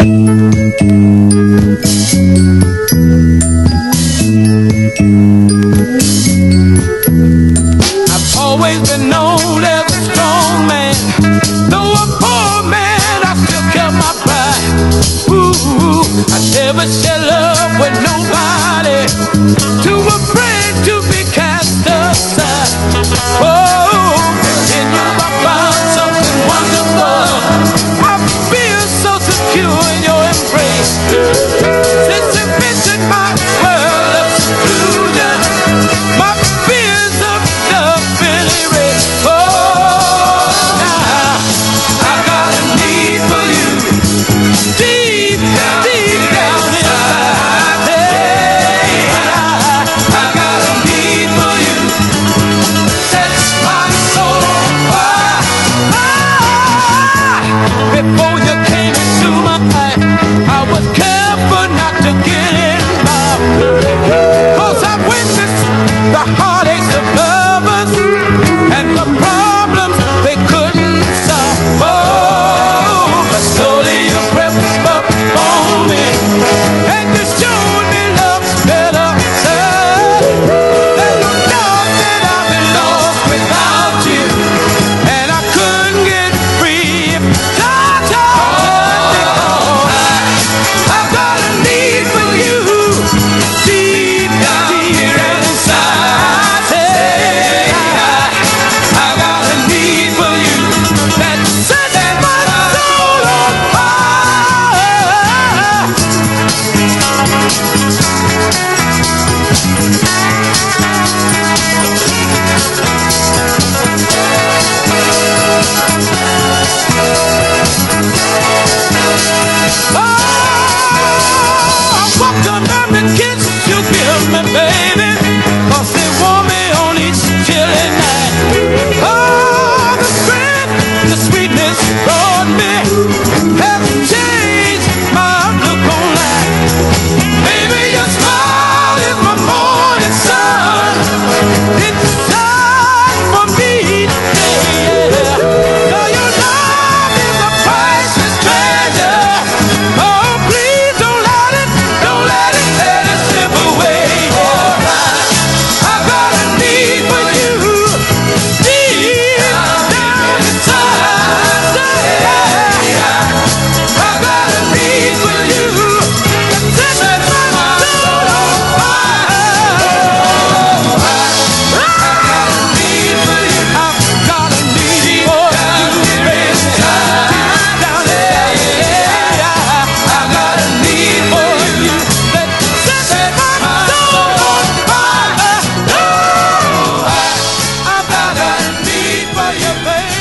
I've always been known as a strong man. Though a poor man, I still kept my pride. Ooh, I never shed love with nobody. Too afraid to be cast aside. Oh, in you I found something wonderful. I feel so secure in your embrace. Since you visited my world of seclusion, my fears of love been erased. Oh, now I got a need for you, deep down inside. Hey, I got a need for you, sets my soul on fire. Before you came into my life, I was careful not to get involved, 'cause I witnessed the heartaches of lovers and the problems they couldn't solve. Oh, but slowly you crept up on me, and you showed me love's better side. And you know that I've been lost without you, and I couldn't get free if I've got a need for you, deep down inside. Hey, I got a need for you that sets my soul on fire. Oh, I walked up every kiss you give me, baby, 'cause they want me on each chilly night. Oh, the strength, the sweetness brought me have changed my outlook on life. Baby, your smile is my morning sun. It's time for me today. Now your love is a priceless treasure. Oh, please don't let it slip away. I've got a need for you, deep down inside. I've got a need for you that sets my soul on fire. I've got a need for you. I've got a need for you, baby. Deep down inside. I've got a need for you that sets my soul on fire. Oh, I've got a need for you, baby.